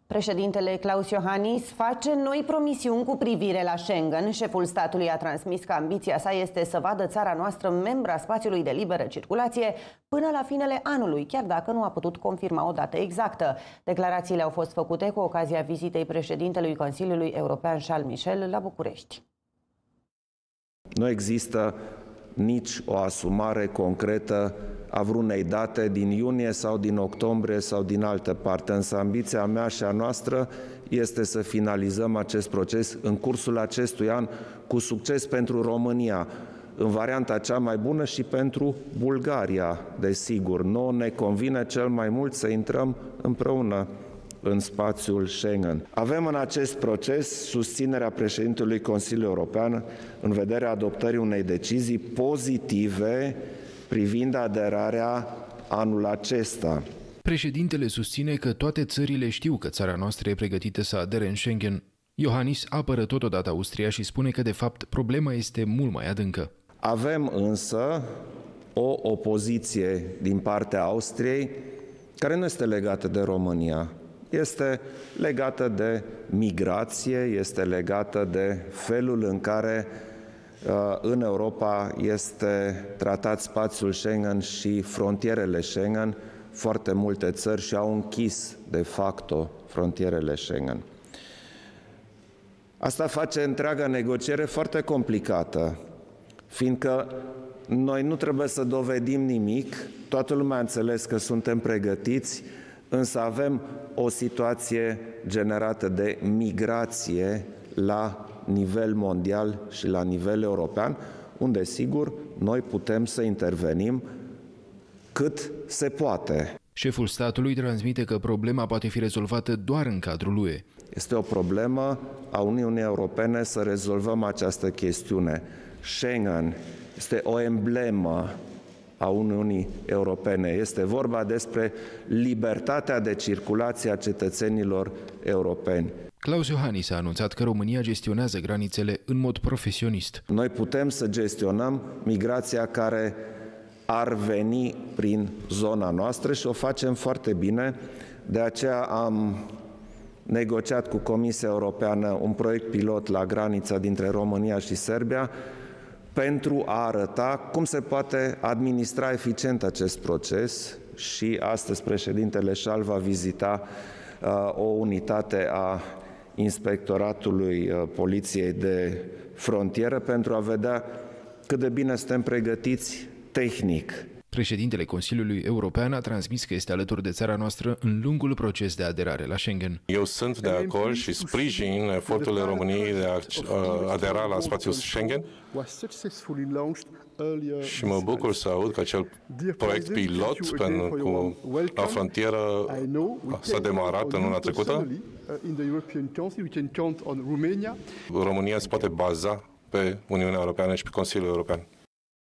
Președintele Klaus Iohannis face noi promisiuni cu privire la Schengen. Șeful statului a transmis că ambiția sa este să vadă țara noastră membra spațiului de liberă circulație până la finele anului, chiar dacă nu a putut confirma o dată exactă. Declarațiile au fost făcute cu ocazia vizitei președintelui Consiliului European Charles Michel la București. Nu există nici o asumare concretă a vreunei date din iunie sau din octombrie sau din altă parte, însă ambiția mea și a noastră este să finalizăm acest proces în cursul acestui an cu succes pentru România, în varianta cea mai bună și pentru Bulgaria, desigur. Nouă ne convine cel mai mult să intrăm împreună în spațiul Schengen. Avem în acest proces susținerea președintelui Consiliului European în vederea adoptării unei decizii pozitive privind aderarea anul acesta. Președintele susține că toate țările știu că țara noastră e pregătită să adere în Schengen. Iohannis apără totodată Austria și spune că, de fapt, problema este mult mai adâncă. Avem însă o opoziție din partea Austriei care nu este legată de România. Este legată de migrație, este legată de felul în care în Europa este tratat spațiul Schengen și frontierele Schengen. Foarte multe țări și-au închis de facto frontierele Schengen. Asta face întreaga negociere foarte complicată, fiindcă noi nu trebuie să dovedim nimic, toată lumea a înțeles că suntem pregătiți, însă avem o situație generată de migrație la nivel mondial și la nivel european, unde, sigur, noi putem să intervenim cât se poate. Șeful statului transmite că problema poate fi rezolvată doar în cadrul UE. Este o problemă a Uniunii Europene să rezolvăm această chestiune. Schengen este o emblemă a Uniunii Europene. Este vorba despre libertatea de circulație a cetățenilor europeni. Klaus Iohannis a anunțat că România gestionează granițele în mod profesionist. Noi putem să gestionăm migrația care ar veni prin zona noastră și o facem foarte bine. De aceea am negociat cu Comisia Europeană un proiect pilot la granița dintre România și Serbia pentru a arăta cum se poate administra eficient acest proces și astăzi președintele Charles va vizita o unitate a Inspectoratului Poliției de Frontieră pentru a vedea cât de bine suntem pregătiți tehnic. Președintele Consiliului European a transmis că este alături de țara noastră în lungul proces de aderare la Schengen. Eu sunt de acord și sprijin eforturile României de a adera la spațiul Schengen și mă bucur să aud că acel proiect pilot la frontieră s-a demarat în luna trecută. România se poate baza pe Uniunea Europeană și pe Consiliul European.